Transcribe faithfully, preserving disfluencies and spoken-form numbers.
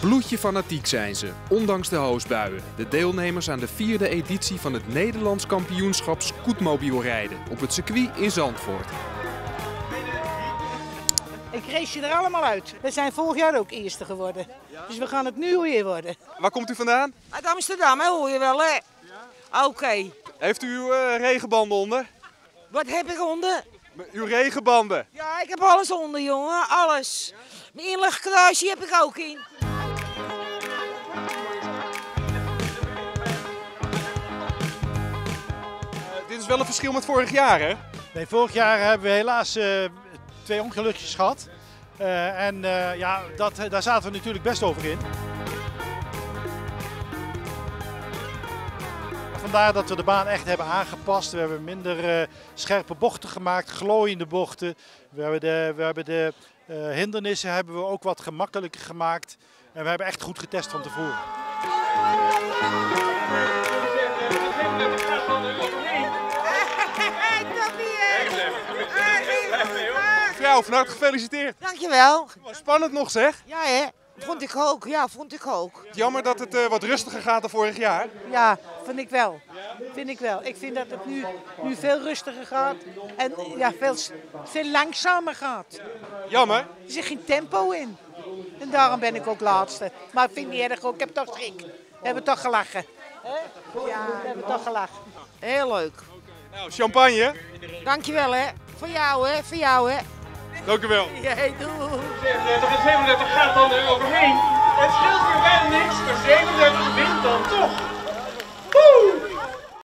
bloedje fanatiek zijn ze, ondanks de hoosbuien. De deelnemers aan de vierde editie van het Nederlands kampioenschap scootmobielrijden op het circuit in Zandvoort. Ik race je er allemaal uit. We zijn vorig jaar ook eerste geworden. Dus we gaan het nu weer worden. Waar komt u vandaan? Uit Amsterdam, hè, hoor je wel, hè? Ja. Oké. Okay. Heeft u uw uh, regenbanden onder? Wat heb ik onder? Uw regenbanden? Ja, ik heb alles onder, jongen. Alles. Mijn inlegkruisje heb ik ook in. Uh, dit is wel een verschil met vorig jaar, hè? Nee, vorig jaar hebben we helaas uh, twee ongelukjes gehad. Uh, en uh, ja, dat, daar zaten we natuurlijk best over in. Vandaar dat we de baan echt hebben aangepast. We hebben minder uh, scherpe bochten gemaakt, glooiende bochten. We hebben de, we hebben de uh, hindernissen hebben we ook wat gemakkelijker gemaakt. En we hebben echt goed getest van tevoren. Mevrouw, van harte gefeliciteerd. Dankjewel. Spannend nog, zeg. Ja, hè? Vond ik ook. Ja, vond ik ook. Jammer dat het uh, wat rustiger gaat dan vorig jaar. Ja, vind ik wel. Vind ik wel. Ik vind dat het nu, nu veel rustiger gaat en ja, veel, veel langzamer gaat. Jammer. Er zit geen tempo in. En daarom ben ik ook laatste. Maar ik vind het niet erg ook. Ik heb toch schrik. We hebben toch gelachen. He? Ja, we hebben toch gelachen. Heel leuk. Nou, champagne. Dankjewel, hè. Voor jou, hè. Voor jou, hè. Dank u wel. Ja, doei. zevenendertig en zevenendertig gaat dan er overheen. Het scheelt weer bijna niks, maar zevenendertig wint dan toch.